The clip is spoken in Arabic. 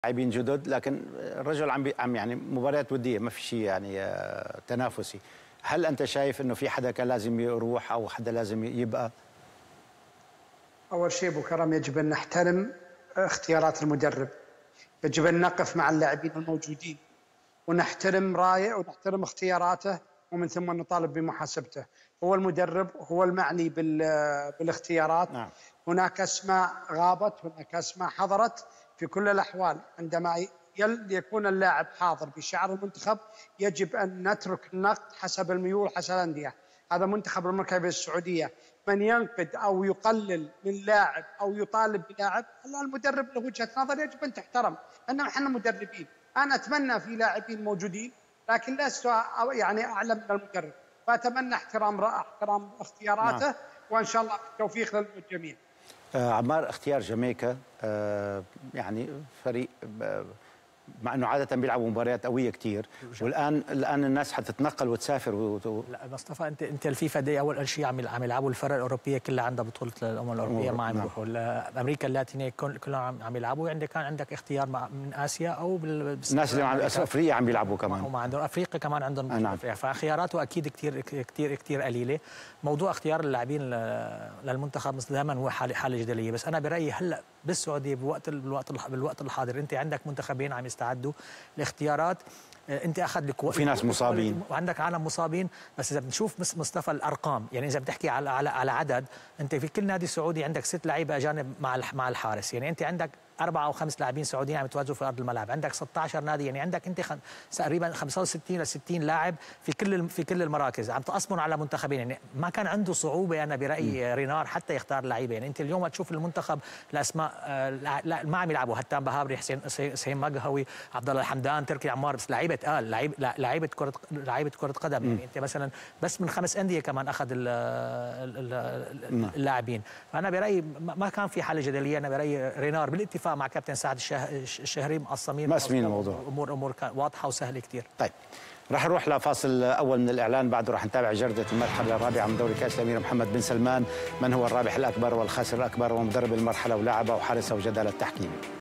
لاعبين جدد، لكن الرجل عم يعني مباريات وديه، ما في شيء يعني تنافسي. هل انت شايف انه في حدا كان لازم يروح او حدا لازم يبقى؟ اول شيء ابو كرم، يجب ان نحترم اختيارات المدرب، يجب ان نقف مع اللاعبين الموجودين ونحترم رايه ونحترم اختياراته، ومن ثم نطالب بمحاسبته. هو المدرب، هو المعني بالاختيارات. نعم. هناك اسماء غابت، هناك اسماء حضرت. في كل الاحوال عندما يكون اللاعب حاضر بشعار المنتخب يجب ان نترك النقد حسب الميول، حسب الانديه. هذا منتخب المملكه السعوديه، من ينقد او يقلل من لاعب او يطالب بلاعب، المدرب له وجهه نظر يجب ان تحترم، انما احنا مدربين. انا اتمنى في لاعبين موجودين، لكن لست يعني اعلم من المدرب، فاتمنى احترام اختياراته. نعم. وان شاء الله التوفيق للجميع. عمار، اختيار جامايكا يعني فريق مع انه عاده بيلعبوا مباريات قويه كثير، والان الناس حتتنقل وتسافر لا مصطفى، انت الفيفا دي اول شيء عم يلعبوا الفرق الاوروبيه كلها عندها بطوله الامم الاوروبيه، ما عم يروحوا. امريكا اللاتينيه كلهم عم يلعبوا. كان عندك اختيار من اسيا او الناس اللي افريقيا عم بيلعبوا كمان، وما عندهم افريقيا كمان عندهم. نعم. فخياراته اكيد كثير كثير كثير قليله. موضوع اختيار اللاعبين للمنتخب دائما هو حاله جدليه، بس انا برايي هلا بالسعوديه بالوقت الحاضر انت عندك منتخبين عم يستعدوا لاختيارات. انت اخذ لك وفي ناس مصابين وعندك عالم مصابين. بس اذا بنشوف مصطفى الارقام، يعني اذا بتحكي على عدد، انت في كل نادي سعودي عندك 6 لعيبه اجانب مع الحارس. يعني انت عندك 4 أو 5 لاعبين سعوديين عم يتواجدوا في ارض الملعب، عندك 16 نادي، يعني عندك انت تقريبا 65 ل 60 لاعب في كل المراكز عم تقسمهم على منتخبين. يعني ما كان عنده صعوبه انا برايي رينار حتى يختار لعيبه. يعني انت اليوم تشوف المنتخب الاسماء لا ما عم يلعبوا، هتان بهابري، حسين مقهوي، عبد الله الحمدان، تركي عمار، بس لعيبه لعيبه كره قدم. يعني انت مثلا بس من 5 انديه كمان اخذ اللاعبين. فانا برايي ما كان في حاله جدليه. انا برايي رينار بالاتفاق مع كابتن سعد الشهري مقسمين الموضوع، امور واضحه وسهله كثير. طيب، رح نروح لفاصل اول من الاعلان، بعده رح نتابع جرده المرحله الرابعه من دوري كاس الامير محمد بن سلمان، من هو الرابح الاكبر والخاسر الاكبر ومدرب المرحله ولاعبه وحارسه وجدال التحكيم.